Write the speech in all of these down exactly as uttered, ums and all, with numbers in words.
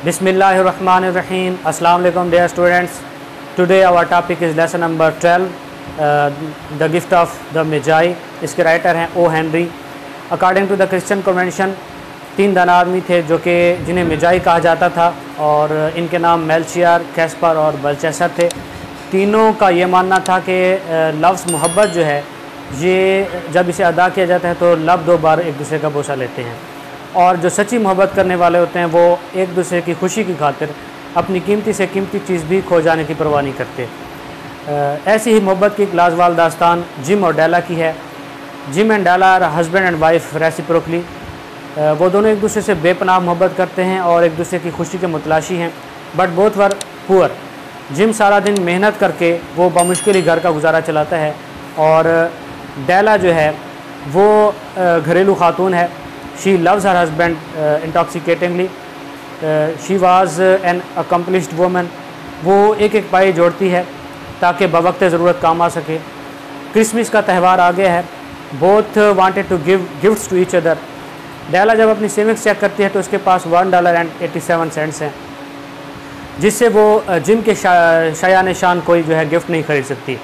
Bismillahirrahmanirrahim. Assalamu alaikum dear students. Today our topic is lesson number twelve, uh, the gift of the Magi. इसके writer हैं O Henry. According to the Christian convention तीन दाना आदमी थे जो कि जिन्हें मिजाई कहा जाता था और इनके नाम मेल्शियर, कैस्पर और बल्चेसर थे. तीनों का ये मानना था कि लफ्ज़ मोहब्बत जो है ये जब इसे अदा किया जाता है तो लब दो बार एक दूसरे का बोसा लेते हैं और जो सच्ची मोहब्बत करने वाले होते हैं वो एक दूसरे की खुशी की खातिर अपनी कीमती से कीमती चीज़ भी खो जाने की परवाह नहीं करते. ऐसी ही मोहब्बत की एक लाजवाल दास्तान जिम और डेला की है. Jim and Della are husband and wife reciprocally. वो दोनों एक दूसरे से बेपनाह मोहब्बत करते हैं और एक दूसरे की खुशी के मुतलाशी हैं, but both were poor. Jim सारा दिन मेहनत करके वो बामुश्किल ही घर का गुजारा चलाता है और डेला जो है वो घरेलू खातून है. She loves her husband intoxicatingly. She was an accomplished woman. वो एक एक पाई जोड़ती है ताकि बवक्त ज़रूरत काम आ सके. क्रिसमस का त्यौहार आ गया है. Both wanted to give gifts to each other. Della जब अपनी सेविंग्स चेक करती है तो उसके पास one dollar and eighty seven cents हैं, जिससे वो जिम के शायान शान कोई जो है गिफ्ट नहीं खरीद सकती.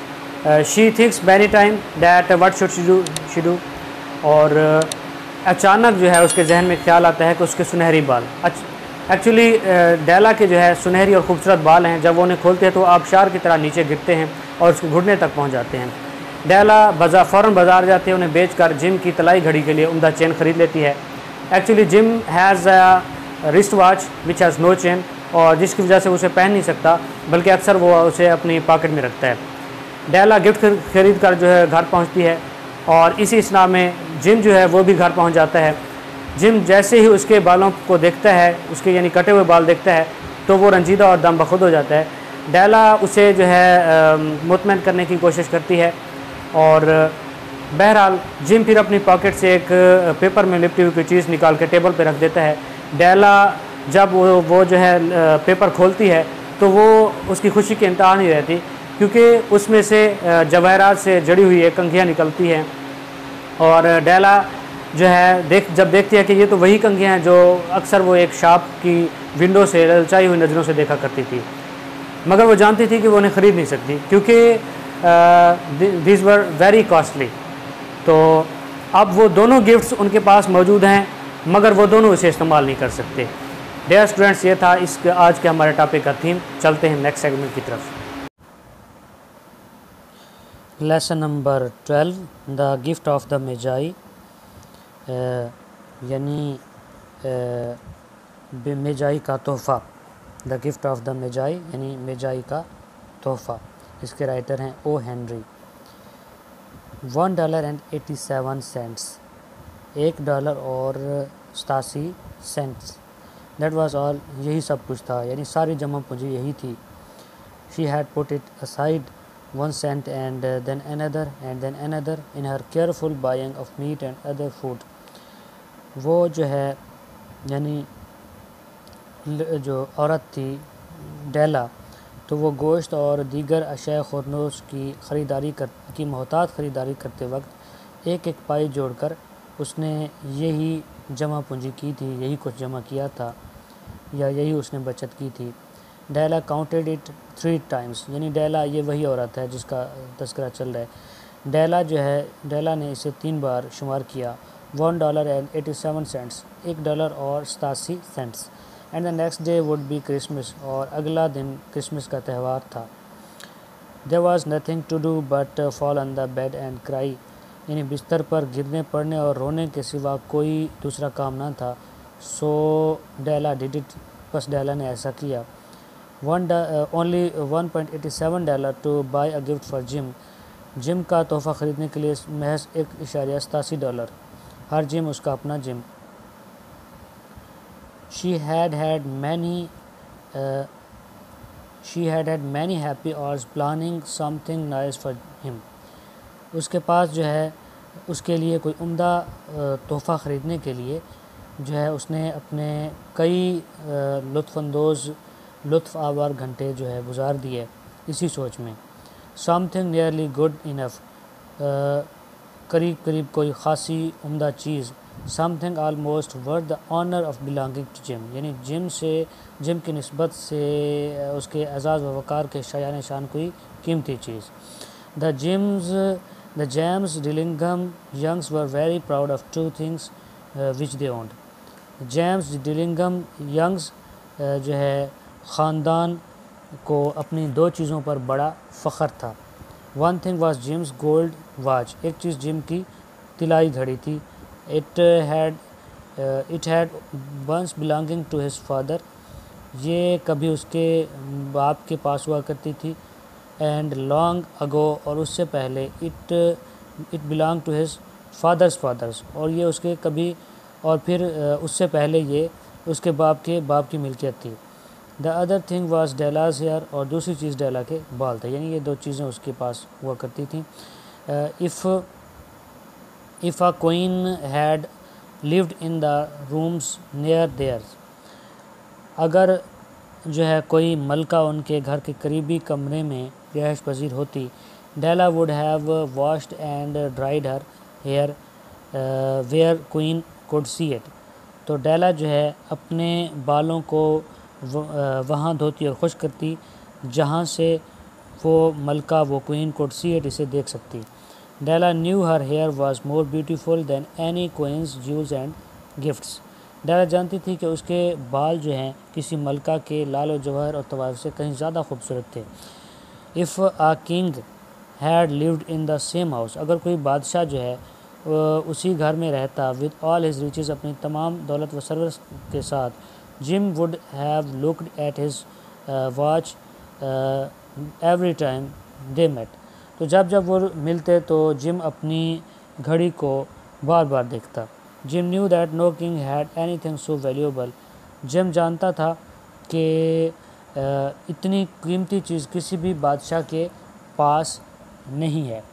She thinks many time that what should she do she do और अचानक जो है उसके जहन में ख्याल आता है कि उसके सुनहरी बाल, एक्चुअली डेला के जो है सुनहरी और खूबसूरत बाल हैं, जब वो उन्हें खोलते हैं तो आबशार की तरह नीचे गिरते हैं और उसके घुटने तक पहुंच जाते हैं. डेला बाजार फ़ौरन बाज़ार जाती है, उन्हें बेचकर जिम की तलाई घड़ी के लिए उम्दा चेन ख़रीद लेती है. Actually Jim has a wrist watch which has no chain और जिसकी वजह से उसे पहन नहीं सकता, बल्कि अक्सर वो उसे अपनी पॉकेट में रखता है. डेला गिफ्ट खरीद कर जो है घर पहुंचती है और इसी इसना में जिम जो है वो भी घर पहुंच जाता है. जिम जैसे ही उसके बालों को देखता है, उसके यानी कटे हुए बाल देखता है, तो वो रंजीदा और दम बखुद हो जाता है. डेला उसे जो है मुतमईन करने की कोशिश करती है और बहरहाल जिम फिर अपनी पॉकेट से एक पेपर में लिपटी हुई कोई चीज़ निकाल के टेबल पे रख देता है. डेला जब वो वो जो है पेपर खोलती है तो वो उसकी खुशी की इंतहा नहीं रहती, क्योंकि उसमें से जवाहरात से जड़ी हुई एक कंघियाँ निकलती हैं और डेला जो है देख जब देखती है कि ये तो वही कंघियाँ हैं जो अक्सर वो एक शॉप की विंडो से ललचाई हुई नज़रों से देखा करती थी, मगर वो जानती थी कि वो उन्हें ख़रीद नहीं सकती क्योंकि दीज वर वेरी कॉस्टली. तो अब वो दोनों गिफ्ट्स उनके पास मौजूद हैं मगर वो दोनों इसे इस्तेमाल नहीं कर सकते. डियर स्टूडेंट्स, ये था इस आज के हमारे टॉपिक का थीम. चलते हैं नेक्स्ट सेगमेंट की तरफ. Lesson number twelve, the gift of the Magi, यानी मेजाई का तोहफ़ा. The gift of the Magi यानी मेजाई का तोहफ़ा. इसके राइटर हैं O Henry. One dollar and eighty seven cents. एक डॉलर और सतासी सेंट्स. That was all. यही सब कुछ था, यानी सारी जमा पूंजी यही थी. She had put it aside one cent and uh, then another and then another in her careful buying of meat and other food. वो जो है यानी जो औरत थी डेला, तो वो गोश्त और दीगर अशया खुरनोश की ख़रीदारी कर की मोहतात ख़रीदारी करते वक्त एक एक पाई जोड़कर उसने यही जमा पूंजी की थी, यही कुछ जमा किया था या यही उसने बचत की थी. Della counted it three times. यानी डेला ये वही औरत है जिसका तस्करा चल रहा है. डेला जो है डेला ने इसे तीन बार शुमार किया. One dollar and eighty seven cents. एक डॉलर और सतासी cents. And the next day would be Christmas. और अगला दिन क्रिसमस का त्यौहार था. There was nothing to do but fall on the bed and cry. यानी बिस्तर पर गिरने पड़ने और रोने के सिवा कोई दूसरा काम ना था. So Della did it. बस डेला ने ऐसा किया. One only one point eighty seven dollar to buy a gift for Jim. Jim का तोहफ़ा ख़रीदने के लिए महज एक इशारिया सतासी डॉलर. हर जिम उसका अपना Jim. She had had many she had had many happy hours planning something nice for him. उसके पास जो है उसके लिए कोई उम्दा तोहफ़ा ख़रीदने के लिए जो है उसने अपने कई लुत्फ़अंदोज़ लुत्फ़ आवर घंटे जो है गुजार दिए इसी सोच में. Something nearly good enough. करीब करीब कोई ख़ासी उम्दा चीज़ something almost worth the honour of belonging to Jim, यानी जिम से जिम की निस्बत से उसके एजाज़ व वक़ार के शायान शान कोई कीमती चीज़। The Jims the James Dillingham Youngs were very proud of two things which they owned. James Dillingham Youngs जो है ख़ानदान को अपनी दो चीज़ों पर बड़ा फ़ख्र था। One thing was Jim's gold watch, एक चीज़ जिम की तिलाई घड़ी थी। It had it had once belonging to his father, ये कभी उसके बाप के पास हुआ करती थी। एंड लॉन्ग अगो, और उससे पहले it it belong to his father's father's, और ये उसके कभी और फिर उससे पहले ये उसके बाप के बाप की मिल्कियत थी। The other thing was Della's hair, और दूसरी चीज़ डेला के बाल थे, यानी ये दो चीज़ें उसके पास हुआ करती थी। If if a queen had lived in the rooms near theirs, अगर जो है कोई मलका उनके घर के करीबी कमरे में रिहाइश पजीर होती, Della would have washed and dried her hair where queen could see it, तो डेला जो है अपने बालों को वहाँ धोती और खुश करती जहाँ से वो मलका वो क्वीन कुड सी इट इसे देख सकती। Della knew her hair was more beautiful than any queen's ज्यूज एंड गिफ्ट्स, डेला जानती थी कि उसके बाल जो हैं किसी मलका के लाल और जवाहर और तवाइफ से कहीं ज़्यादा खूबसूरत थे। If a king had lived in the same house, अगर कोई बादशाह जो है उसी घर में रहता विद ऑल हिज रिचेस, अपनी तमाम दौलत व सरवत के साथ, Jim would have looked at his watch every time they met, तो जब जब वो मिलते तो जिम अपनी घड़ी को बार बार देखता। Jim knew that no king had anything so valuable, Jim जानता था कि uh, इतनी कीमती चीज़ किसी भी बादशाह के पास नहीं है।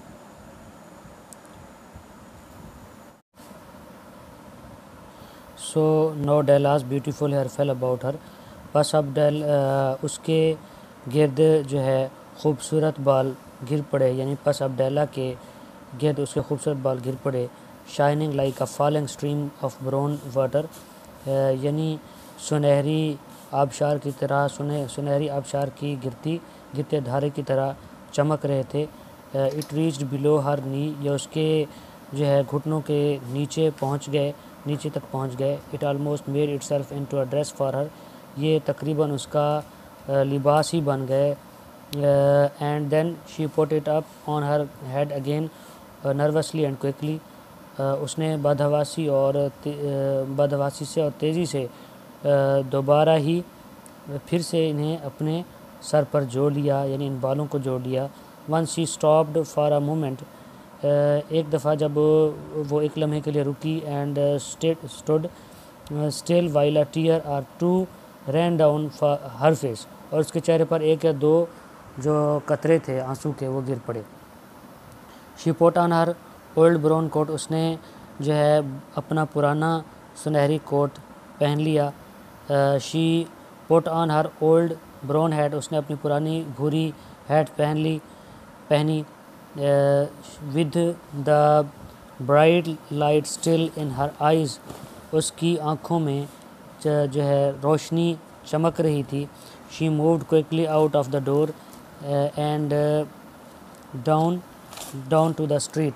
So no Della's beautiful hair fell about her, बस अब डेल uh, उसके गिर्द जो है खूबसूरत बाल गिर पड़े, यानी बस अब डेला के गिर्द उसके खूबसूरत बाल गिर पड़े। Shining like a falling stream of brown water, यानी सुनहरी आबशार की तरह सुने सुनहरी आबशार की गिरती गिरते धारे की तरह चमक रहे थे। It reached below her knee, या उसके जो है घुटनों के नीचे पहुंच गए नीचे तक पहुंच गए। It almost made itself into a dress for her, ये तकरीबन उसका लिबास ही बन गए। And then she put it up on her head again nervously and quickly, उसने बदहवासी और बदहवासी से और तेज़ी से दोबारा ही फिर से इन्हें अपने सर पर जोड़ लिया, यानी इन बालों को जोड़ लिया। One she stopped for a moment, एक दफ़ा जब वो एक लम्हे के लिए रुकी। And stood still while a tear or two ran down for her face, और उसके चेहरे पर एक या दो जो कतरे थे आंसू के वो गिर पड़े। She put on her old brown coat, उसने जो है अपना पुराना सुनहरी कोट पहन लिया। She put on her old brown hat, उसने अपनी पुरानी भूरी हैट पहन ली पहनी। With the bright light still in her eyes, उसकी आँखों में जो है रोशनी चमक रही थी। She moved quickly out of the door and down down to the street,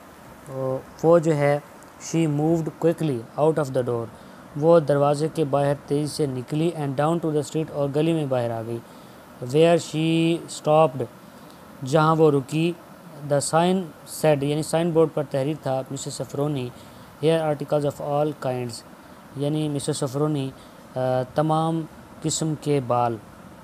वो जो है she moved quickly out of the door, वो दरवाज़े के बाहर तेज़ी से निकली। And down to the street, और गली में बाहर आ गई। वेयर शी स्टॉप्ड, जहाँ वो रुकी। द साइन सेड, यानी साइन बोर्ड पर तहरीर था Mrs Sofronie hair articles of all kinds, यानी मिसेस सफरोनी तमाम किस्म के बाल।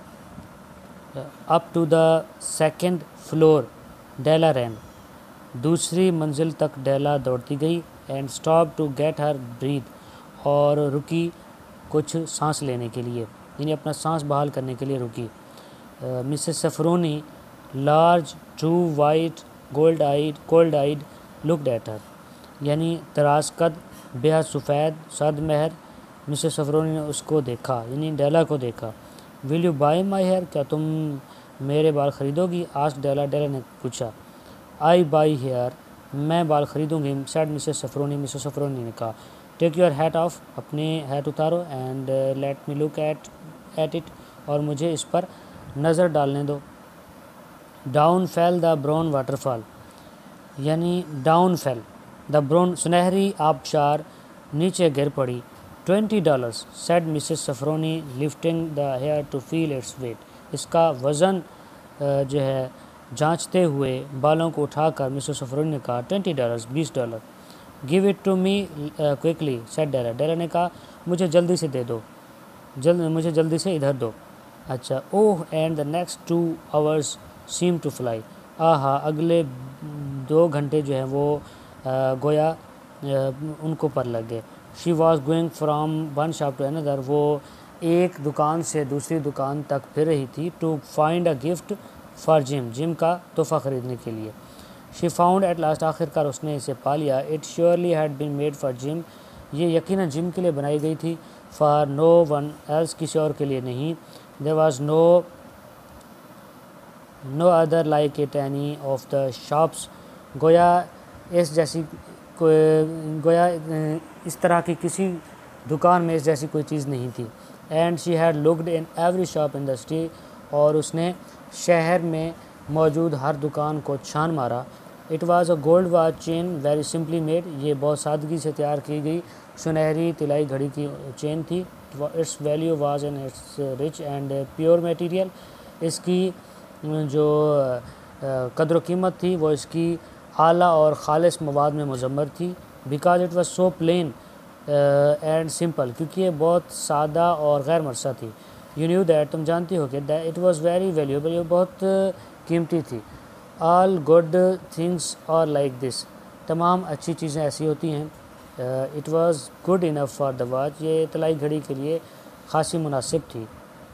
Up to the second floor Della ran, दूसरी मंजिल तक डेला दौड़ती गई। And stop to get her breath, और रुकी कुछ सांस लेने के लिए, यानी अपना सांस बहाल करने के लिए रुकी। Mrs Sofronie large true white gold eyed cold eyed looked at her, यानी तराज कद बेहद सफ़ेद सद महर मिसेस सफरोनी ने उसको देखा, यानी डेला को देखा। Will you buy my hair, क्या तुम मेरे बाल ख़रीदोगी? आस्क डेला, डेला ने पूछा। आई बाई हेयर, मैं बाल ख़रीदूँगी, said Mrs Sofronie, Mrs Sofronie ने कहा। टेक योर हैट ऑफ, अपने हैट उतारो, and let me look at at it, और मुझे इस पर नज़र डालने दो। Down fell the brown waterfall, यानी डाउन फेल द ब्राउन, सुनहरी आबशार नीचे गिर पड़ी। Twenty dollars said Mrs Sofronie lifting the hair to feel its weight, इसका वज़न जो है जांचते हुए बालों को उठाकर मिसेस सफरोनी ने कहा ट्वेंटी डॉलर्स, बीस dollar. Give it to me quickly said Della, Della ने कहा मुझे जल्दी से दे दो, जल्द मुझे जल्दी से इधर दो। अच्छा, oh and the next two hours seem to fly, आहा अगले दो घंटे जो हैं वो uh, गोया uh, उनको पर लग गए। She was going from one shop to another, वो एक दुकान से दूसरी दुकान तक फिर रही थी। To find a gift for Jim, Jim का तोहफ़ा ख़रीदने के लिए। शी फाउंड एट लास्ट, आखिरकार उसने इसे पा लिया। It surely had been made for Jim, ये यकीनन जिम के लिए बनाई गई थी। फॉर नो वन एल्स, किसी और के लिए नहीं। There was no no other like it any of the shops, गोया इस जैसी गोया इस तरह की किसी दुकान में इस जैसी कोई चीज़ नहीं थी। And she had looked in every shop in the city, और उसने शहर में मौजूद हर दुकान को छान मारा। It was a gold watch chain very simply made, ये बहुत सादगी से तैयार की गई सुनहरी तिलाई घड़ी की चेन थी। Its value was in its rich and pure material, इसकी जो कदर कीमत थी वो इसकी आला और ख़ालिस मवाद में मुजम्मर थी। Because it was so plain and simple, क्योंकि ये बहुत सादा और गैर मरसा थी। यू न्यू दैट, तुम जानती हो कि that it was very valuable, ये बहुत कीमती थी। All good things are like this, तमाम अच्छी चीज़ें ऐसी होती हैं। It was good enough for the watch, ये तलाई घड़ी के लिए खासी मुनासिब थी।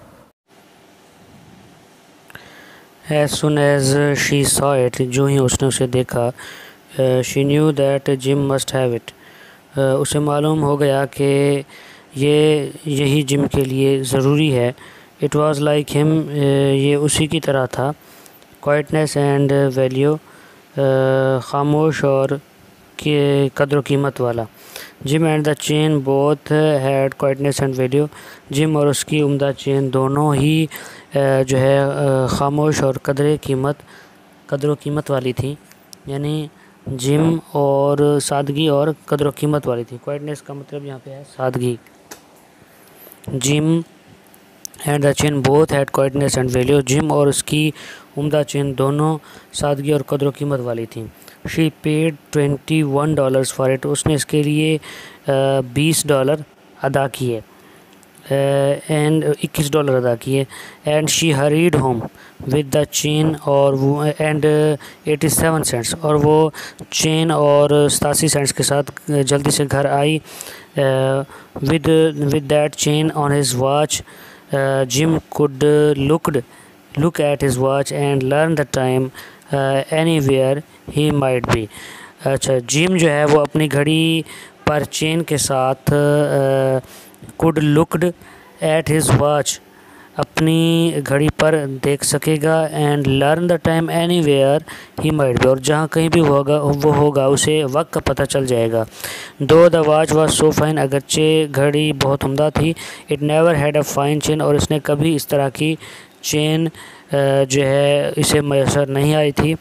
As soon as she saw it, जो ही उसने उसे देखा, she knew that Jim must have it, उसे मालूम हो गया कि ये यही जिम के लिए ज़रूरी है। It was like him, ये उसी की तरह था। Quietness and value, खामोश और के कदर कीमत वाला। Jim and the chain both had quietness and value, Jim और उसकी उम्दा चेन दोनों ही जो है खामोश और कदर कीमत कदर कीमत वाली थी, यानी जिम और सादगी और कदर कीमत वाली थी। क्वाइटनेस का मतलब यहाँ पे है सादगी। Jim and the chain both had quietness and value, Jim और उसकी उम्दा चेन दोनों सादगी और कदर कीमत वाली थी। She paid twenty one dollars for it, उसने इसके लिए बीस डॉलर अदा किए, एंड इक्कीस डॉलर अदा किए। And she hurried home with the chain और वो एंड एटी सेवन सेंट्स, और वो चेन और सतासी सेंट्स के साथ जल्दी से घर आई। With with that chain on his watch, Jim could looked look at his watch and learn the time uh, anywhere he might be। अच्छा, जिम जो है वो अपनी घड़ी पर चेन के साथ could looked at his watch, अपनी घड़ी पर देख सकेगा। And learn the time anywhere he might be, और जहाँ कहीं भी होगा वो होगा उसे वक्त का पता चल जाएगा। Though the watch was so fine, अगरचे घड़ी बहुत उम्दा थी। It never had a fine chain, और इसने कभी इस तरह की चेन जो है इसे मैसर नहीं आई थी।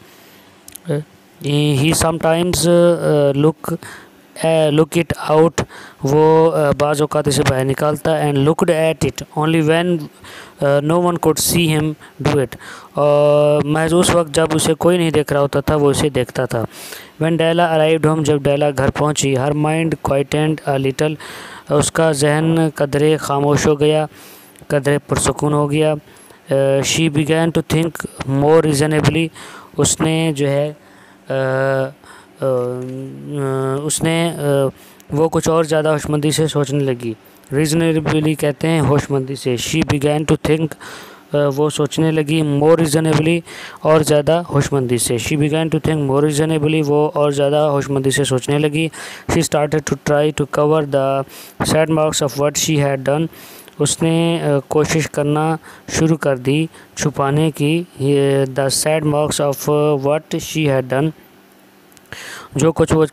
He sometimes look look it out, वो बाज़ औक़ात इसे बाहर निकालता। And looked at it only when no one could see him do it, और महज उस वक्त जब उसे कोई नहीं देख रहा होता था वो इसे देखता था। व्हेन डेला अराइव्ड होम, जब डेला घर पहुंची, हर माइंड क्वाइटेंड अ लिटल, उसका जहन कदरे खामोश हो गया, कदरे पुरसकून हो गया। She began to think more reasonably, उसने जो है uh, uh, उसने uh, वो कुछ और ज़्यादा होशमंदी से सोचने लगी। रीज़नेबली कहते हैं होशमंदी से। शी बिगैन टू थिंक, वो सोचने लगी, मोर रीज़नेबली, और ज़्यादा होशमंदी से। She began to think more reasonably, वो और ज़्यादा होशमंदी से सोचने लगी। She started to try to cover the sad marks of what she had done, उसने कोशिश करना शुरू कर दी छुपाने की the sad marks of what she had done, जो कुछ वो कर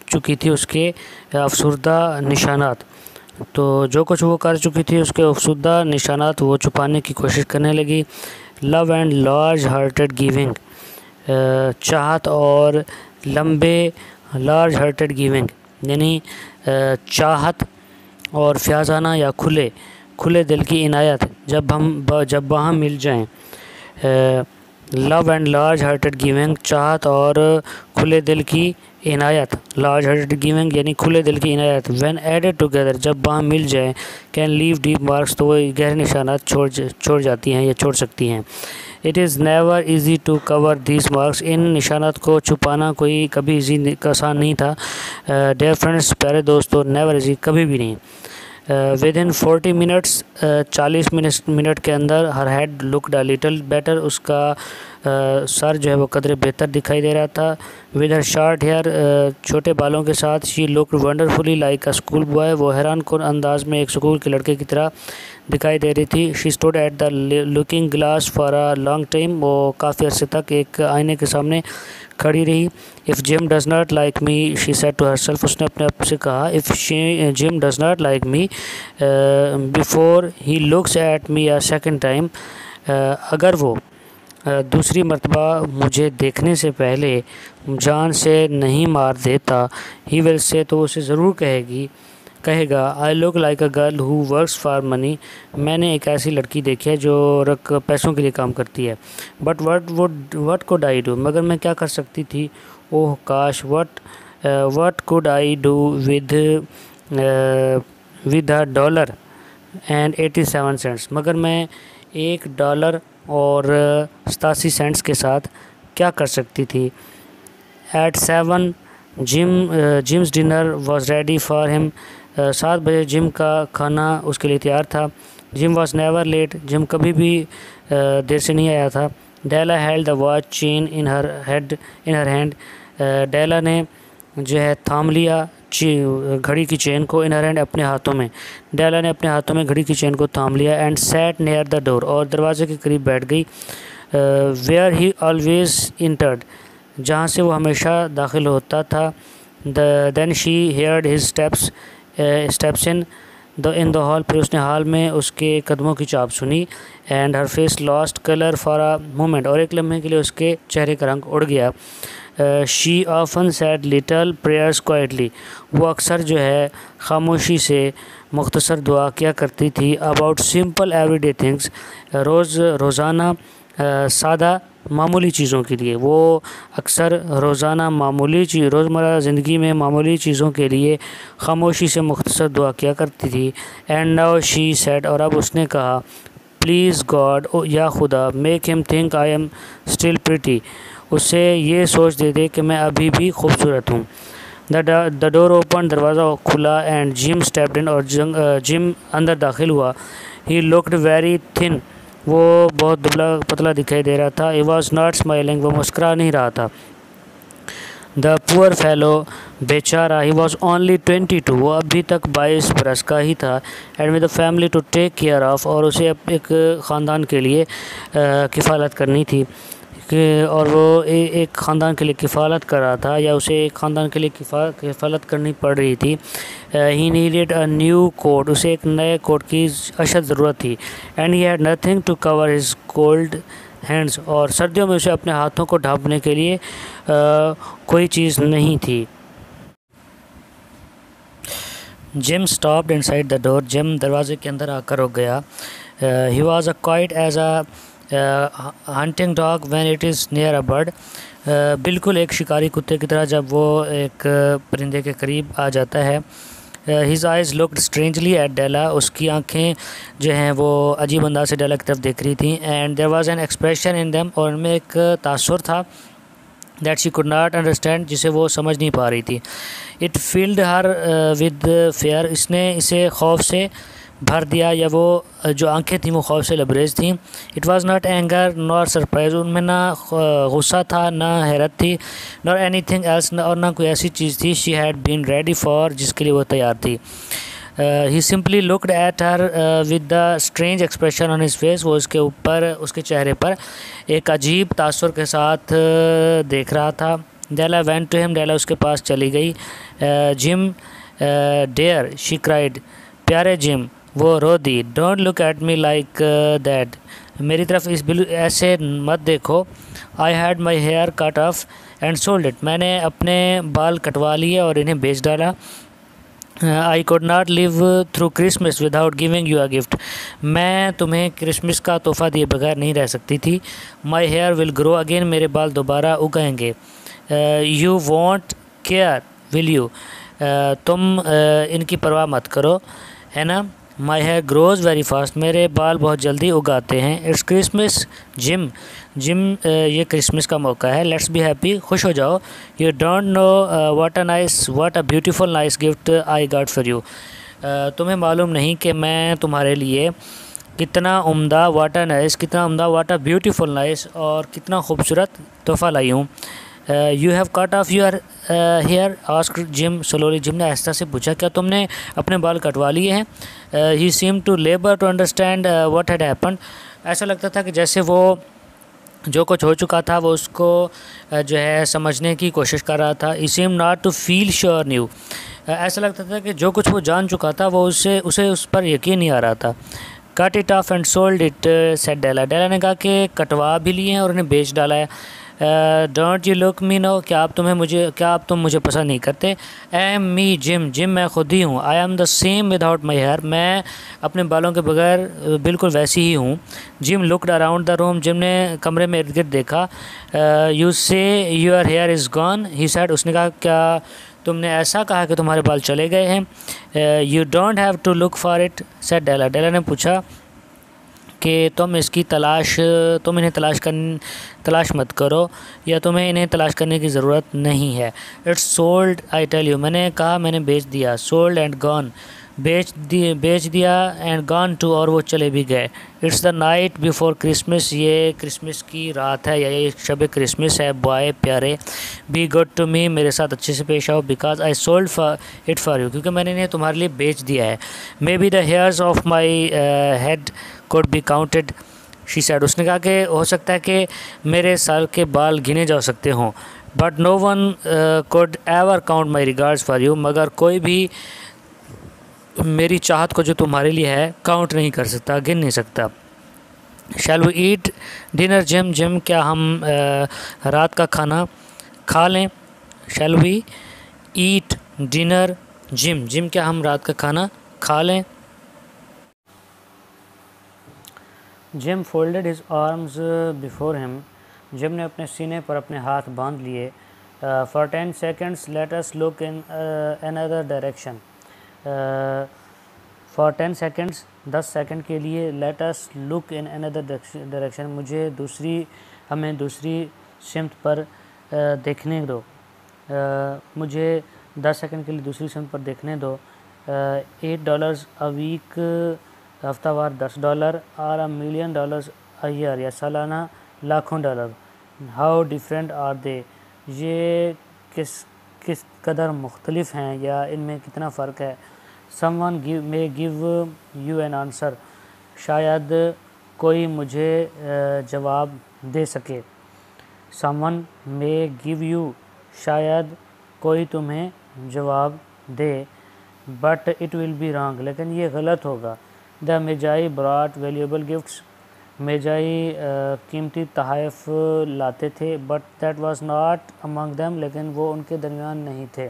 चुकी थी उसके अफसरदा निशानात। तो जो कुछ वो कर चुकी थी उसके अफसरदा निशानात वो छुपाने की कोशिश करने लगी। Love and large hearted giving, चाहत और लंबे लार्ज हार्टेड गिविंग यानी चाहत और फ्याजाना या खुले खुले दिल की इनायत जब हम जब वहाँ मिल जाएं। Love and large hearted giving, चाहत और खुले दिल की इनायत, लार्ज हार्टेड गिविंग यानी खुले दिल की इनायत। व्हेन एडेड टुगेदर, जब वहाँ मिल जाए, कैन लीव डीप मार्क्स, तो वो गहरे निशानात छोड़ छोड़ जाती हैं या छोड़ सकती हैं। It is never easy to cover these marks, इन निशानात को छुपाना कोई कभी ईजी आसान नहीं था। डियर फ्रेंड्स, प्यारे दोस्तों, नेवर ईजी, कभी भी नहीं। विद इन फोर्टी मिनट्स, चालीस मिनट मिनट के अंदर, her head looked a little better, उसका uh, सर जो है वो कदरे बेहतर दिखाई दे रहा था। विद हर शॉर्ट हेयर, छोटे बालों के साथ, she looked wonderfully like a school boy, वो हैरान कुन अंदाज में एक स्कूल के लड़के की तरह दिखाई दे रही थी। She stood at the looking glass for a long time, वो काफ़ी अर्से तक एक आईने के सामने खड़ी रही। If Jim does not like me, she said to herself, उसने अपने आप से कहा, if Jim does not like me before he looks at me a second time, अगर वो uh, दूसरी मरतबा मुझे देखने से पहले जान से नहीं मार देता, ही विल से, तो उसे ज़रूर कहेगी कहेगा I look like a girl who works for money, मैंने एक ऐसी लड़की देखी है जो रक पैसों के लिए काम करती है। But what would what could I do, मगर मैं क्या कर सकती थी, ओह काश, what what could I do with with a dollar and eighty seven cents, मगर मैं एक डॉलर और सतासी सेंट्स के साथ क्या कर सकती थी। At seven Jim Jim's dinner was ready for him, सात बजे जिम का खाना उसके लिए तैयार था। Jim was never late, Jim कभी भी uh, देर से नहीं आया था। Della held the watch chain in her head in her hand, Della ने जो है थाम लिया घड़ी की चेन को, इन हर हैंड अपने हाथों में, डेला ने अपने हाथों में घड़ी की चेन को थाम लिया। And sat near the door, और दरवाजे के करीब बैठ गई। वेयर ही ऑलवेज इंटर्ड, जहाँ से वो हमेशा दाखिल होता था। The then she heard his steps steps in the in the hall, फिर उसने हॉल में उसके कदमों की चाप सुनी। And her face lost colour for a moment, और एक लम्हे के लिए उसके चेहरे का रंग उड़ गया। She often said little prayers quietly, वो अक्सर जो है खामोशी से मुख्तसर दुआ किया करती थी। अबाउट सिंपल एवरीडे थिंग्स, रोज़ रोज़ाना सादा मामूली चीज़ों के लिए, वो अक्सर रोज़ाना मामूली चीज़ रोज़मर्रा ज़िंदगी में मामूली चीज़ों के लिए खामोशी से मुख्तसर दुआ किया करती थी। एंड नाउ शी सेड, और अब उसने कहा, प्लीज़ गॉड, ओ या खुदा, make him think I am still pretty, उससे ये सोच दे दे कि मैं अभी भी खूबसूरत हूँ। द डोर ओपन, दरवाज़ा खुला। एंड जिम स्टेप्ड इन, और जिम अंदर दाखिल हुआ। ही लुक्ड वेरी थिन, वो बहुत दुबला पतला दिखाई दे रहा था। ही वॉज नॉट स्माइलिंग, वो मुस्करा नहीं रहा था। द पुअर फेलो, बेचारा, he was only twenty two, वो अभी तक बाईस बरस का ही था। And with the family to take care of, और उसे एक ख़ानदान के लिए किफ़ालत करनी थी, और वो ए, एक ख़ानदान के लिए किफ़ालत कर रहा था, या उसे एक ख़ानदान के लिए किफ़ालत करनी पड़ रही थी। He needed a new coat, उसे एक नए कोट की अशद ज़रूरत थी। And he had nothing to cover his cold hands, और सर्दियों में उसे अपने हाथों को ढांपने के लिए आ, कोई चीज़ नहीं थी। Jim stopped inside the door, Jim दरवाजे के अंदर आकर रुक गया। He was a quiet as a hunting dog when it is near a bird, बिल्कुल एक शिकारी कुत्ते की तरह जब वो एक परिंदे के करीब आ जाता है। His eyes looked strangely at Della, उसकी आंखें जो हैं वो अजीब अंदाज से डेला की तरफ देख रही थी। And there was an expression in them, और उनमें एक तासुर था, that she could not understand, जिसे वो समझ नहीं पा रही थी। It filled her with fear, इसने इसे खौफ से भर दिया, या वो जो आंखें थीं वो खौफ से लबरेज थीं। It was not anger nor surprise, उनमें ना गुस्सा था ना हैरत थी, नॉर एनीथिंग एल्स, और ना कोई ऐसी चीज़ थी she had been ready for, जिसके लिए वो तैयार थी। He simply looked at her with the strange expression on his face, वो उसके ऊपर उसके चेहरे पर एक अजीब तासुर के साथ uh, देख रहा था। Della went to him, Della उसके पास चली गई। जिम डेयर शी क्राइड, प्यारे जिम वो रो दी। Don't look at me like that, मेरी तरफ इस बिल्कुल ऐसे मत देखो। I had my hair cut off and sold it, मैंने अपने बाल कटवा लिए और इन्हें बेच डाला। I could not live through Christmas without giving you a gift, मैं तुम्हें क्रिसमस का तोहफ़ा दिए बगैर नहीं रह सकती थी। My hair will grow again, मेरे बाल दोबारा उगाएंगे। You won't care will you, तुम uh, इनकी परवाह मत करो, है ना। My hair grows very fast, मेरे बाल बहुत जल्दी उगाते हैं। इट्स क्रिसमस जिम, जिम ये क्रिसमस का मौका है। लेट्स बी हैप्पी, खुश हो जाओ। You don't know what a nice what a beautiful nice gift I got for you, तुम्हें मालूम नहीं कि मैं तुम्हारे लिए कितना उम्दा व्हाट अ नाइस कितना उम्दा व्हाट अ ब्यूटीफुल नाइस और कितना खूबसूरत तोहफ़ा लाई हूँ। You have cut off your hair asked Jim slowly, Jim ने आहिस्ता से पूछा क्या तुमने अपने बाल कटवा लिए हैं। He seem to labour to understand what had happened, ऐसा लगता था कि जैसे वो जो कुछ हो चुका था वो उसको uh, जो है समझने की कोशिश कर रहा था। He seem not to feel sure new, ऐसा लगता था कि जो कुछ वो जान चुका था वो उससे उसे उस पर यकीन नहीं आ रहा था। Cut it off and sold it said Della, Della ने कहा कि कटवा भी लिए हैं और उन्हें बेच डाला है। Don't you look me no, क्या आप तुम्हें मुझे क्या आप तुम मुझे पसंद नहीं करते। I am me Jim, Jim मैं खुद ही हूँ। I am the same without my hair, मैं अपने बालों के बगैर बिल्कुल वैसी ही हूँ। Jim looked around the room, Jim ने कमरे में इर्द गिर्द देखा। You say your hair is gone, he said, उसने कहा क्या तुमने ऐसा कहा कि तुम्हारे बाल चले गए हैं। You don't have to look for it said Della, Della ने पूछा कि तुम इसकी तलाश तुम इन्हें तलाश कर तलाश मत करो या तुम्हें इन्हें तलाश करने की ज़रूरत नहीं है। It's sold I tell you, मैंने कहा मैंने बेच दिया। सोल्ड एंड गॉन, बेच दिए बेच दिया एंड गॉन टू, और वो चले भी गए। It's the night before Christmas, ये क्रिसमस की रात है या ये शब क्रिसमस है। बॉय प्यारे, बी गुड टू मी, मेरे साथ अच्छे से पेश आओ। Because I sold for it for you, क्योंकि मैंने इन्हें तुम्हारे लिए बेच दिया है। Maybe the hairs of my head could be counted, she said, उसने कहा कि हो सकता है कि मेरे सर के बाल गिने जा सकते हों। But no one could ever count my regards for you, मगर कोई भी मेरी चाहत को जो तुम्हारे लिए है काउंट नहीं कर सकता, गिन नहीं सकता। Shall we eat dinner Jim, Jim क्या हम uh, रात का खाना खा लें। Shall we eat dinner Jim, Jim क्या हम रात का खाना खा लें। Jim folded his arms before him, Jim ने अपने सीने पर अपने हाथ बांध लिए। For ten seconds let us look in another direction, for ten seconds दस सेकंड के लिए let us look in another direction, मुझे दूसरी हमें दूसरी सिमत पर uh, देखने दो, uh, मुझे दस सेकंड के लिए दूसरी सिमत पर देखने दो। एट डॉलर्स अ वीक, हफ्तावार दस डॉलर, और a million dollars a year, या सालाना लाखों dollar. How different are they, ये किस किस कदर मुख्तलिफ हैं या इनमें कितना फ़र्क है। Someone give me give you an answer, शायद कोई मुझे जवाब दे सके। समवन मे गिव यू, शायद कोई तुम्हें जवाब दे। But it will be wrong, लेकिन ये गलत होगा। The Magi brought valuable gifts, Magi कीमती तहाइफ लाते थे। But that was not among them, लेकिन वो उनके दरमियान नहीं थे।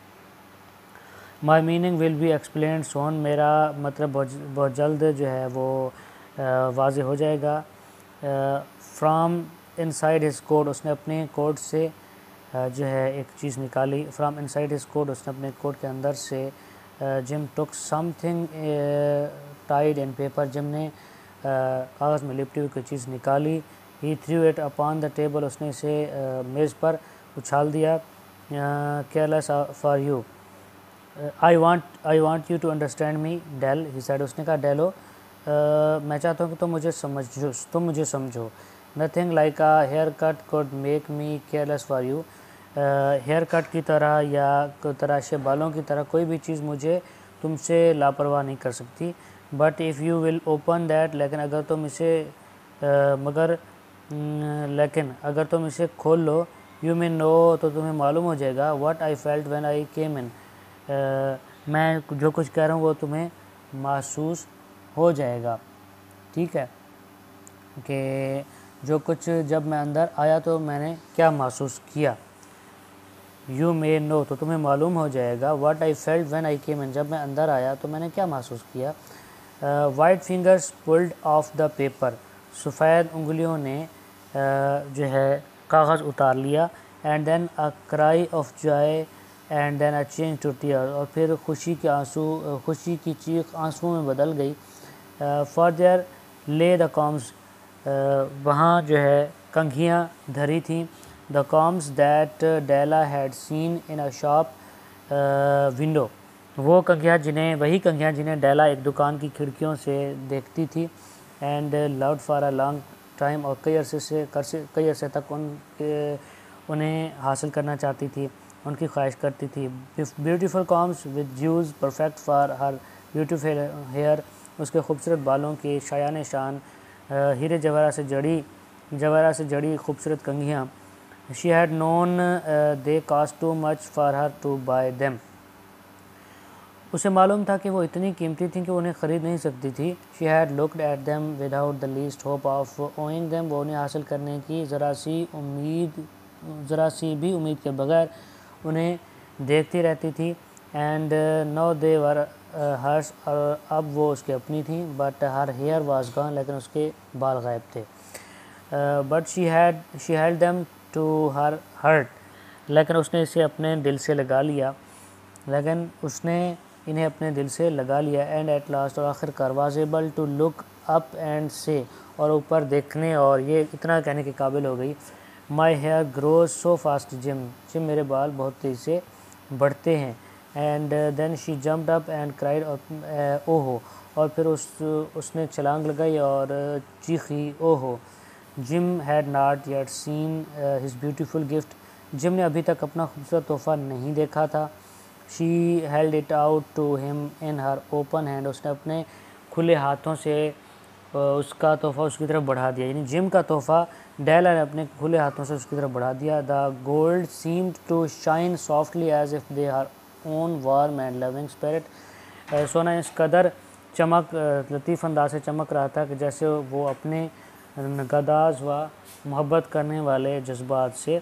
My meaning will be explain soon, मेरा मतलब बहुत बहुत जल्द जो है वो वाज़ेह हो जाएगा। फ्राम इनसाइड हिज कोट, उसने अपने कोट से जो है एक चीज़ निकाली। फ्राम इनसाइड हिज कोट, उसने अपने कोट के अंदर से। Jim took something tied in paper, Jim ने कागज़ में लिपटी हुई कोई चीज़ निकाली। He threw it upon the table, उसने इसे मेज़ पर उछाल दिया। Careless for you, I want I want you to understand me Dell, he said, उसने कहा डेलो मैं चाहता हूँ कि तुम मुझे समझो तुम मुझे समझो। Nothing like a haircut could make me careless for you, haircut की तरह या तराशे बालों की तरह कोई भी चीज़ मुझे तुमसे लापरवाह नहीं कर सकती। But if you will open that, लेकिन अगर तुम इसे uh, मगर न, लेकिन अगर तुम इसे खोल लो, यू मे नो तो तुम्हें मालूम हो जाएगा, what I felt when I came in, मैं जो कुछ कह रहा हूँ वो तुम्हें महसूस हो जाएगा। ठीक है, कि जो कुछ जब मैं अंदर आया तो मैंने क्या महसूस किया। यू मे नो तो तुम्हें मालूम हो जाएगा, what I felt when I came in, जब मैं अंदर आया तो मैंने क्या महसूस किया। White fingers pulled off the paper, सफ़ेद उंगलियों ने uh, जो है कागज़ उतार लिया। And then a cry of joy and then a change to tear, और फिर खुशी के आंसू, खुशी की चीख आंसुओं में बदल गई। For there lay the combs, वहाँ जो है कंघियाँ धरी थीं। The combs that Della had seen in a shop window, वो कंघियाँ जिन्हें वही कंघियाँ जिन्हें डेला एक दुकान की खिड़कियों से देखती थी। And loved for a long time, और कई अरसे से कई अरसे तक उन उन्हें हासिल करना चाहती थी, उनकी ख्वाहिश करती थी। ब्यूटीफुल कॉम्स विद ज्यूज़ perfect for her beautiful hair, उसके खूबसूरत बालों की शायान शान हीरे जवाहरात से जड़ी जवाहरात से जड़ी खूबसूरत कंघियाँ। She had known they cost too much for her to buy them, उसे मालूम था कि वो इतनी कीमती थी कि उन्हें ख़रीद नहीं सकती थी। She had looked at them without the least hope of owning them, वो उन्हें हासिल करने की ज़रा सी उम्मीद ज़रा सी भी उम्मीद के बगैर उन्हें देखती रहती थी। And now they were hers, और अब वो उसकी अपनी थी। But her hair was gone, लेकिन उसके बाल गायब थे। But she had she held them to her heart, लेकिन उसने इसे अपने दिल से लगा लिया लेकिन उसने इन्हें अपने दिल से लगा लिया। एंड एट लास्ट, और आखिरकार was able to look up and say, और ऊपर देखने और ये इतना कहने के काबिल हो गई, my hair grows so fast Jim, Jim मेरे बाल बहुत तेज़ी से बढ़ते हैं। And then she jumped up and cried, ओहो, और फिर उस उसने छलांग लगाई और चीखी, ओहो। Jim had not yet seen his beautiful gift, Jim ने अभी तक अपना खूबसूरत तोहफ़ा नहीं देखा था। She held it out to him in her open hand, उसने अपने खुले हाथों से उसका तोहफ़ा उसकी तरफ बढ़ा दिया, यानी जिम का तोहफ़ा डेला ने अपने खुले हाथों से उसकी तरफ बढ़ा दिया। The gold seemed to shine softly as if they are own warm and loving spirit, सोना इस कदर चमक लतीफ़ अंदाज से चमक रहा था कि जैसे वो अपने गदाज व मोहब्बत करने वाले जज्बात से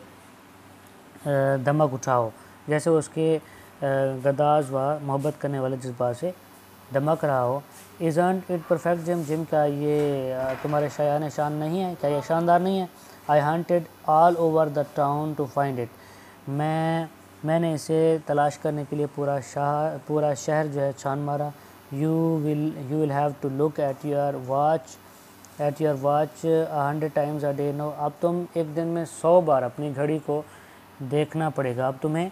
दमक उठा हो, जैसे उसके गदाज व मोहब्बत करने वाले जज्बात से दमक रहा हो। Isn't it perfect Jim, Jim क्या ये तुम्हारे शायान शान नहीं है, क्या ये शानदार नहीं है। I hunted all over the town to find it, मैं मैंने इसे तलाश करने के लिए पूरा शहर पूरा शहर जो है छान मारा। You will you will have to look at your watch at your watch hundred times a day, no, अब तुम एक दिन में सौ बार अपनी घड़ी को देखना पड़ेगा, अब तुम्हें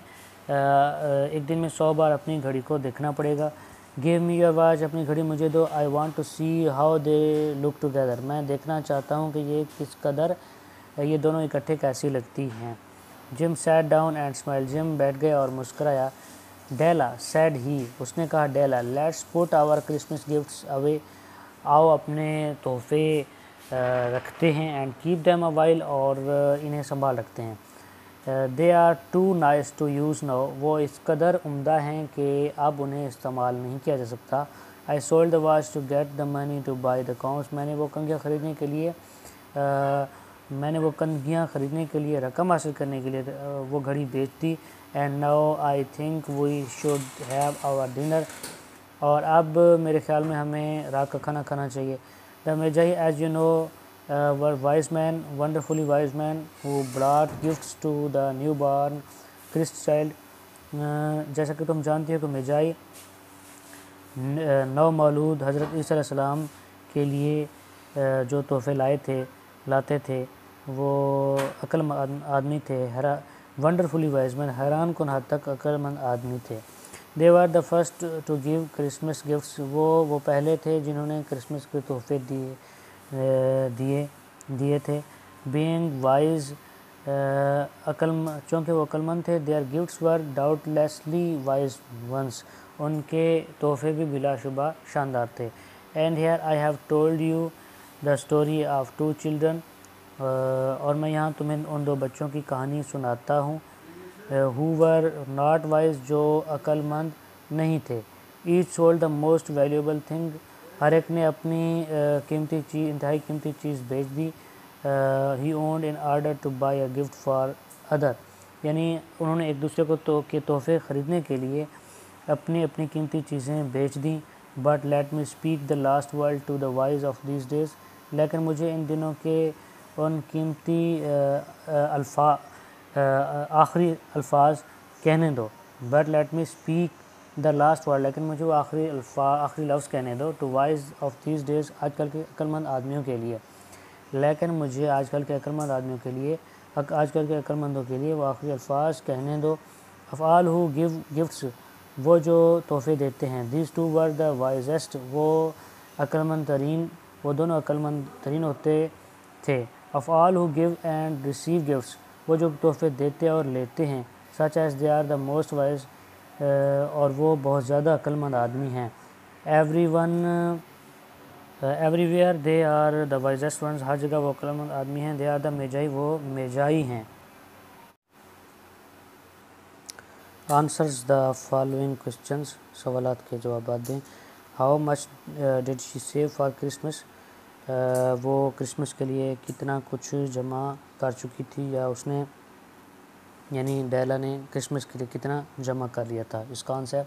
एक दिन में सौ बार अपनी घड़ी को देखना पड़ेगा। गिव मी योर वॉच, अपनी घड़ी मुझे दो। I want to see how they look together, मैं देखना चाहता हूँ कि ये किस कदर ये दोनों इकट्ठे कैसी लगती हैं। Jim sat down and smile, Jim बैठ गए और मुस्कराया। डेला सैड ही, उसने कहा, Della let's put our Christmas gifts away, आओ अपने तोहफे रखते हैं। And keep them a while, और इन्हें संभाल रखते हैं। They are too nice to use now, वो इस कदर उम्दा हैं कि अब उन्हें इस्तेमाल नहीं किया जा सकता। I sold the watch to get the money to buy the combs, मैंने वो कंघियाँ ख़रीदने के लिए uh, मैंने वो कंघियाँ ख़रीदने के लिए रकम हासिल करने के लिए uh, वो घड़ी बेच दी। And now I think we should have our dinner, और अब मेरे ख्याल में हमें रात का खाना खाना चाहिए। The magi as you know were wise man, wonderfully wise man who brought gifts to the new born Christ child, जैसा कि तुम जानती हो कि मेजाई नौ मौलूद हज़रत ईसा अलैहिस्सलाम के लिए uh, जो तोहफ़े लाए थे लाते थे वो अक्लमंद आदमी थे। हरा वंडरफुली वाइज मैन, हैरान कुन हद तक अक्लमंद आदमी थे। They were the first to give Christmas gifts, वो वो पहले थे जिन्होंने क्रिसमस के तोहफे दिए दिए दिए थे। बीइंग वाइज, अक्ल चूँकि वो अक्लमंद थे। Their gifts were doubtlessly wise ones, उनके तोहफे भी बिलाशुबा शानदार थे। And here I have told you the story of two children, और मैं यहाँ तुम्हें उन दो बच्चों की कहानी सुनाता हूँ हु वर नॉट वाइज, जो अक्लमंद नहीं थे। Each sold the most valuable thing, हर एक ने अपनी कीमती चीज़ इंतहाई कीमती चीज़ बेच दी। He owned in order to buy a gift for other, यानी उन्होंने एक दूसरे को तो के तोहफे ख़रीदने के लिए अपनी अपनी कीमती चीज़ें बेच दी। But let me speak the last word to the wise of this days, लेकिन मुझे इन दिनों के उन कीमती अल्फा आखिरी अल्फाज कहने दो। But let me speak the last word, लेकिन मुझे वो आखिरी अल्फा आखिरी लफ्ज़ कहने दो to wise of this days, आजकल के अक्लमंद आदमियों के लिए। लेकिन मुझे आजकल के अक्लमंद आदमियों के लिए आजकल के अक्लमंदों के लिए वो आखिरी अल्फाज कहने दो। अफ़आल हु गिव गिफ्ट्स, वो जो तोहफ़े देते हैं। This two were the wisest, वो अक्लमंद तरीन वो दोनों अक्लमंद तरीन होते थे। Of all who give and receive gifts, वो जो तोहफ़े देते और लेते हैं। Such as they are the most wise, और वो बहुत ज़्यादा अक्लमंद आदमी हैं। Every one everywhere they are the wisest ones, हर जगह वो अक्लमंद आदमी हैं। दे आर द मेजाई, वो मेजाई हैं। आंसर्स द फॉलोइंग क्वेश्चंस, सवालात के जवाब दें। How much did she save for Christmas, वो क्रिसमस के लिए कितना कुछ जमा कर चुकी थी, या उसने यानी डेला ने क्रिसमस के लिए कितना जमा कर लिया था। इसका आंसर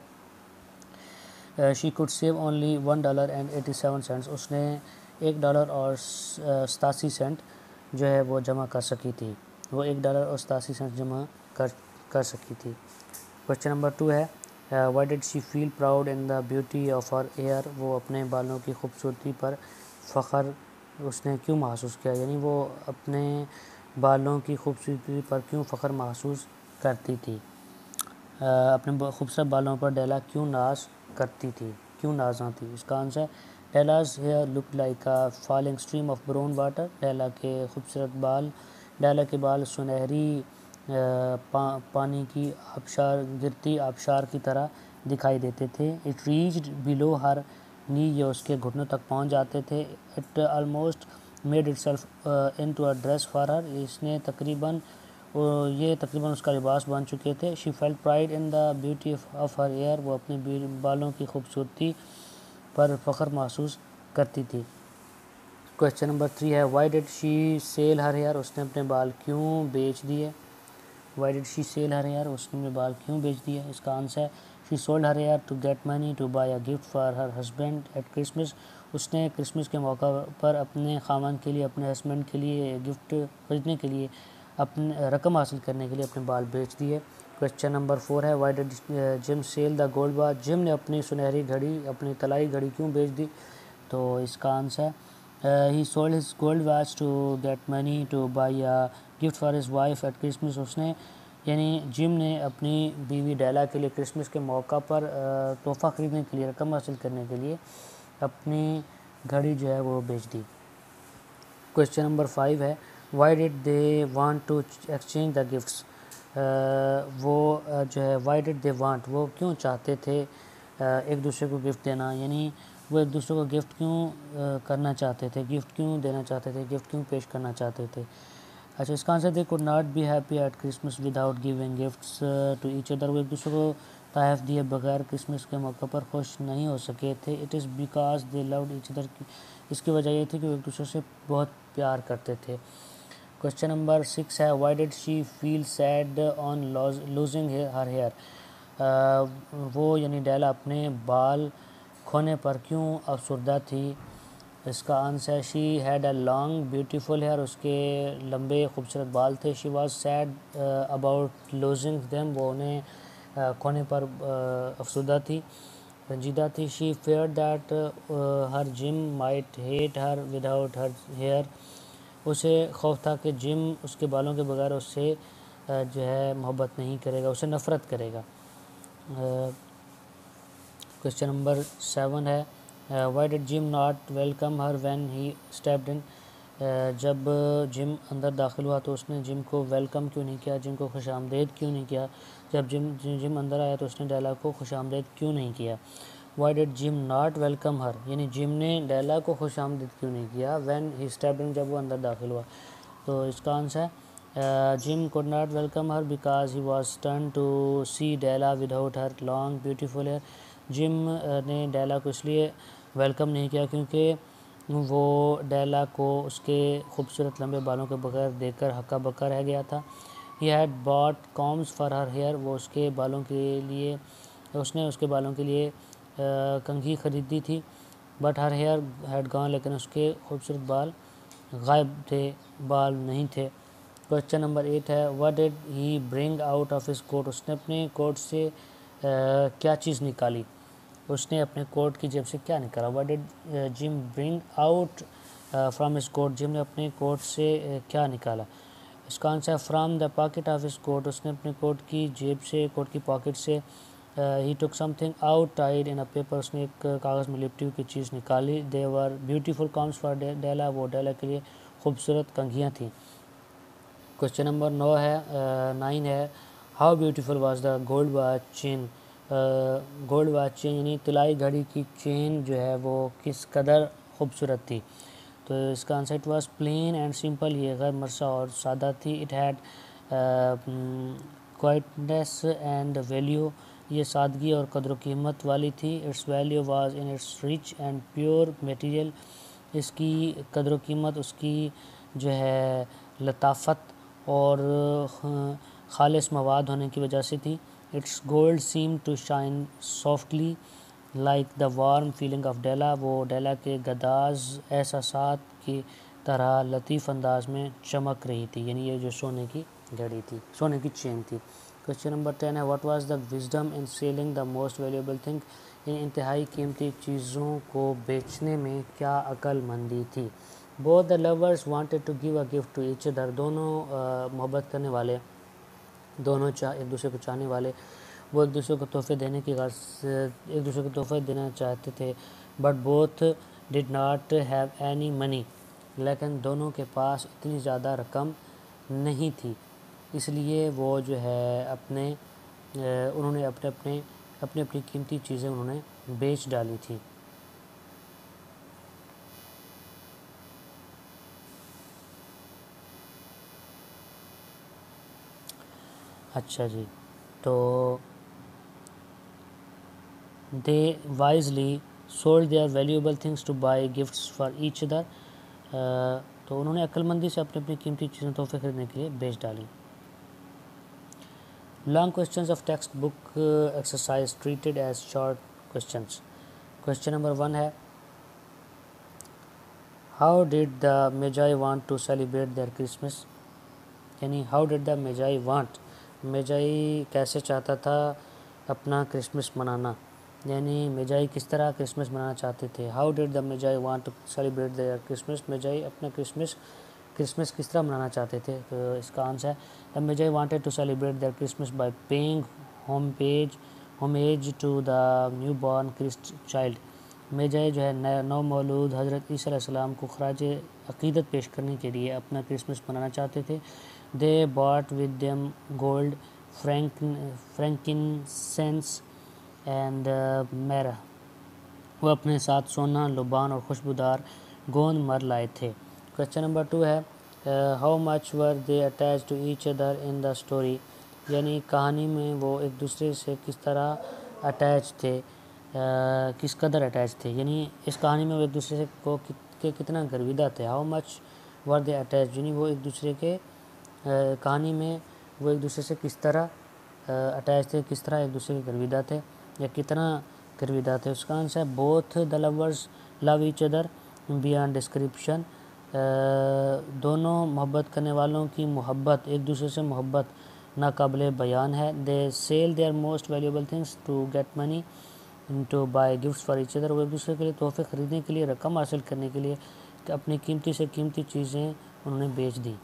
है she could save only one dollar and eighty seven cents, उसने एक डॉलर और सतासी सेंट जो है वो जमा कर सकी थी। वो एक डॉलर और सतासी सेंट जमा कर कर सकी थी। क्वेश्चन नंबर टू है why did she feel proud in the beauty of her hair, वो अपने बालों की खूबसूरती पर फ़ख्र उसने क्यों महसूस किया, यानी वो अपने बालों की खूबसूरती पर क्यों फ़ख्र महसूस करती थी। आ, अपने खूबसूरत बालों पर डेला क्यों नाज करती थी, क्यों नाजा थी। इसका answer Della's hair look like a falling stream of brown water, Della के खूबसूरत बाल डेला के बाल सुनहरी पा, पानी की आबशार गिरती आबशार की तरह दिखाई देते थे। It reached below her knee, ये उसके घुटनों तक पहुंच जाते थे। It almost made itself into a dress for her, इसने तकरीबन ये तकरीबन उसका लिबास बन चुके थे। She felt pride in the beauty of her hair, वो अपने बालों की खूबसूरती पर फ़ख्र महसूस करती थी। क्वेश्चन नंबर थ्री है why did she sell her hair, उसने अपने बाल क्यों बेच दिए। Why did she sell her hair, उसने अपने बाल क्यों बेच दिया। इसका आंसर है she sold her hair to get money to buy a gift for her husband at Christmas, उसने क्रिसमस के मौका पर अपने खामन के लिए अपने हस्बैंड के लिए गिफ्ट खरीदने के लिए अपने रकम हासिल करने के लिए अपने बाल बेच दिए। क्वेश्चन नंबर फोर है why did Jim sell the gold bar, Jim ने अपनी सुनहरी घड़ी अपनी तलाई घड़ी क्यों बेच दी। तो इसका answer he sold his gold watch to get money to buy a gift for his wife at Christmas, उसने यानी जिम ने अपनी बीवी डेला के लिए क्रिसमस के मौका पर तोहफ़ा ख़रीदने के लिए रकम हासिल करने के लिए अपनी घड़ी जो है वो बेच दी। क्वेश्चन नंबर फाइव है why did they want to exchange the gifts, वो जो है वाई डिड दे वांट, वो क्यों चाहते थे एक दूसरे को गिफ्ट देना, यानी वो एक दूसरे को गिफ्ट क्यों करना चाहते थे, गिफ्ट क्यों देना चाहते थे, गिफ्ट क्यों पेश करना चाहते थे। अच्छा, इसका answer they could not be happy at Christmas without giving gifts to each other, वो एक दूसरे को तोहफ़े दिए बगैर क्रिसमस के मौके पर खुश नहीं हो सके थे। It is because they loved each other, इसकी वजह ये थी कि वो एक दूसरे से बहुत प्यार करते थे। क्वेश्चन नंबर सिक्स है why did she feel sad on losing her hair, वो यानी डेला अपने बाल खोने पर क्यों अफसरदा थी। इसका answer she had a long beautiful hair, उसके लंबे खूबसूरत बाल थे। She was sad about losing them, वो उन्हें uh, खोने पर uh, अफसरदा थी, रंजीदा थी। She fear that her Jim might hate her without her hair, उसे खौफ था कि जिम उसके बालों के बगैर उससे uh, जो है मोहब्बत नहीं करेगा, उसे नफ़रत करेगा। क्वेश्चन नंबर सेवन है why did Jim not welcome her when he stepped in, जब जिम अंदर दाखिल हुआ तो उसने जिम को वेलकम क्यों नहीं किया, जिम को खुश आमदेद क्यों नहीं किया। जब जिम जिम अंदर आया तो उसने डेला को खुश आमदेद क्यों नहीं किया। Why did Jim not welcome her, यानी जिम ने डेला को खुश आमदेद क्यों नहीं किया व्हेन ही स्टेप्ड इन, जब वो अंदर दाखिल हुआ। तो इसका आंसर है Jim could not welcome her because he was stun to see Della without her long beautiful hair. Jim ने डेला को इसलिए वेलकम नहीं किया क्योंकि वो डेला को उसके खूबसूरत लंबे बालों के बगैर देखकर हक्का बक्का रह गया था। He had bought combs for her hair, वो उसके बालों के लिए उसने उसके बालों के लिए कंघी ख़रीदी थी। But her hair had gone, लेकिन उसके खूबसूरत बाल गायब थे, बाल नहीं थे। क्वेश्चन नंबर एट है what did he bring out of his coat, उसने अपने कोट से आ, क्या चीज़ निकाली, उसने अपने कोट की जेब से क्या निकाला। What did Jim bring out from his coat, Jim ने अपने कोट से uh, क्या निकाला। इसका आंसर है from the pocket of his coat, उसने अपने कोट की जेब से, कोट की पॉकेट से he took something out tied in a paper, उसने एक कागज़ में लिपटी हुई चीज़ निकाली। They were beautiful combs for Della, वो डेला के लिए खूबसूरत कंघियाँ थीं। क्वेश्चन नंबर नौ है नाइन है how beautiful was the gold watch chain, gold watch chain यानी तिलाई घड़ी की चेन जो है वो किस कदर खूबसूरत थी। तो इसका answer it was plain and simple, ये गैर मरसा और सादा थी। It had quietness and value, ये सादगी और कदर कीमत वाली थी। Its value was in its rich and pure material, इसकी कदर कीमत उसकी जो है लताफत और खालिस मवाद होने की वजह से थी। Its gold seem to shine softly like the warm feeling of Della, वो डेला के गदाज एहसासात की तरह लतीफ़ अंदाज में चमक रही थी, यानी ये जो सोने की घड़ी थी, सोने की चेन थी। क्वेश्चन नंबर टेन है what was the wisdom in selling the most valuable thing, इन इंतहाई कीमती चीज़ों को बेचने में क्या अक्लमंदी थी। Both the lovers wanted to give a gift to each other, दोनों मोहब्बत करने वाले, दोनों चाह एक दूसरे को चाहने वाले, वो एक दूसरे को तोहफे देने की गर्ज एक दूसरे को तोहफे देना चाहते थे। But both did not have any money, लेकिन दोनों के पास इतनी ज़्यादा रकम नहीं थी, इसलिए वो जो है अपने उन्होंने अपने अपने अपनी अपनी कीमती चीज़ें उन्होंने बेच डाली थी। अच्छा जी, तो they wisely sold their valuable things to buy gifts for each other, तो उन्होंने अक्लमंदी से अपनी अपनी कीमती चीज़ें तोहफे खरीदने के लिए बेच डाली। Long questions of text book exercise treated as short questions. Question number one है how did the magi want to celebrate their Christmas, यानी how did the magi want, magi कैसे चाहता था अपना क्रिसमस मनाना, यानी मेजाई किस तरह क्रिसमस मनाना चाहते थे। How did the magi want to celebrate their Christmas, magi अपना क्रिसमस क्रिसमस किस तरह मनाना चाहते थे। तो इसका आंसर है the magi wanted to celebrate their Christmas by paying home page homage to the new born Christ child, magi जो है नौ मौलूद हज़रत ईसा अलैहिस्सलाम को खराज अक़ीदत पेश करने के लिए अपना क्रिसमस मनाना चाहते थे। They bought with them gold frank frankincense and myrrh, वो अपने साथ सोना, लुबान और खुशबूदार गोंद मर लाए थे। क्वेश्चन नंबर टू है how much were they attach to each other in the story, यानी कहानी में वो एक दूसरे से किस तरह अटैच थे, uh, किस कदर अटैच थे, यानी इस कहानी में वो एक दूसरे से को कि, के कितना गर्विदा थे। How much were they attach, यानी वो एक दूसरे के uh, कहानी में वो एक दूसरे से किस तरह अटैच थे, किस तरह एक दूसरे के गर्विदा थे या कितना गर्विदा थे। उसका आंसर है both the lovers love each other beyond description, दोनों मोहब्बत करने वालों की मोहब्बत, एक दूसरे से मोहब्बत नाकाबिले बयान है। They sell their most valuable things to get money to buy gifts for each other, वो एक दूसरे के लिए तोहफे ख़रीदने के लिए, रकम हासिल करने के लिए अपनी कीमती से कीमती चीज़ें उन्होंने बेच दी।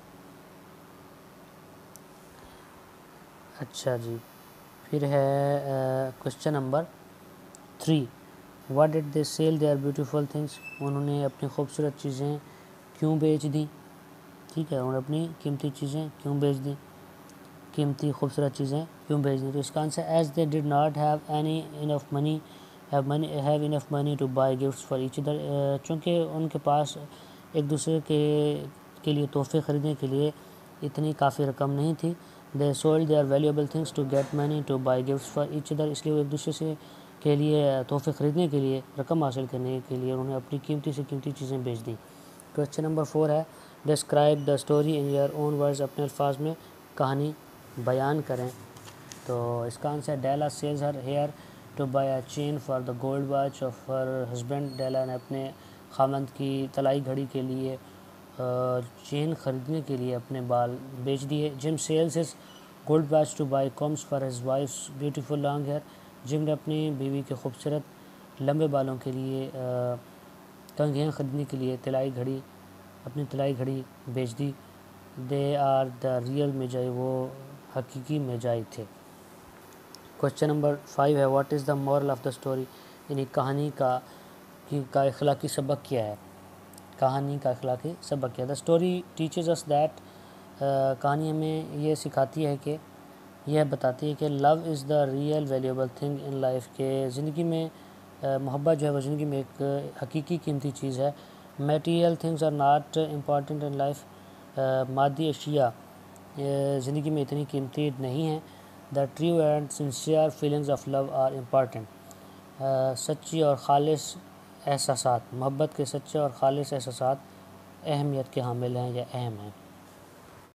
अच्छा जी, फिर है question number three what did they sell their beautiful things, उन्होंने अपनी खूबसूरत चीज़ें क्यों बेच दी। ठीक है, उन्होंने अपनी कीमती चीज़ें क्यों बेच दी, कीमती खूबसूरत चीज़ें क्यों बेच दी। तो इसका answer as they did not have any enough money have money have enough money to buy gifts for each other, चूँकि उनके पास एक दूसरे के के लिए तोहफे ख़रीदने के लिए इतनी काफ़ी रकम नहीं थी। They sold their valuable things to get money to buy gifts for each other, इसलिए वो एक दूसरे से के लिए तोहफे ख़रीदने के लिए, रकम हासिल करने के लिए उन्होंने अपनी कीमती से कीमती चीज़ें बेच दी। क्वेश्चन नंबर फोर है describe the story in your own words, अपने अल्फाज में कहानी बयान करें। तो इसका answer Della sells her hair to buy a chain for the gold watch of her husband. Della ने अपने खामंद की तलाई घड़ी के लिए चेन ख़रीदने के लिए अपने बाल बेच दिए। Jim sells is gold watch to buy combs for his wife's beautiful long hair. Jim ने अपनी बीवी के खूबसूरत लंबे बालों के लिए कंघियाँ ख़रीदने के लिए तलाई घड़ी अपनी तलाई घड़ी बेच दी। They are the real Magi, वो हकीकी मेजाई थे। क्वेश्चन नंबर फाइव है what is the moral of the story, यानी कहानी का की का अखलाकी सबक क्या है। कहानी का अखलाकी सबक क्या है। The story teaches us that, कहानी हमें ये सिखाती है कि यह बताती है कि love is the real valuable thing in life, के ज़िंदगी में मोहब्बत जो है वो ज़िंदगी में एक हकीकी कीमती चीज़ है। Material things are not important in life, मादी अशिया ज़िंदगी में इतनी कीमती नहीं है। The true and sincere feelings of love are important, सच्ची और खालिस एहसासात, मोहब्बत के सच्चे और खालिस एहसासात अहमियत के हामिल हैं या अहम हैं।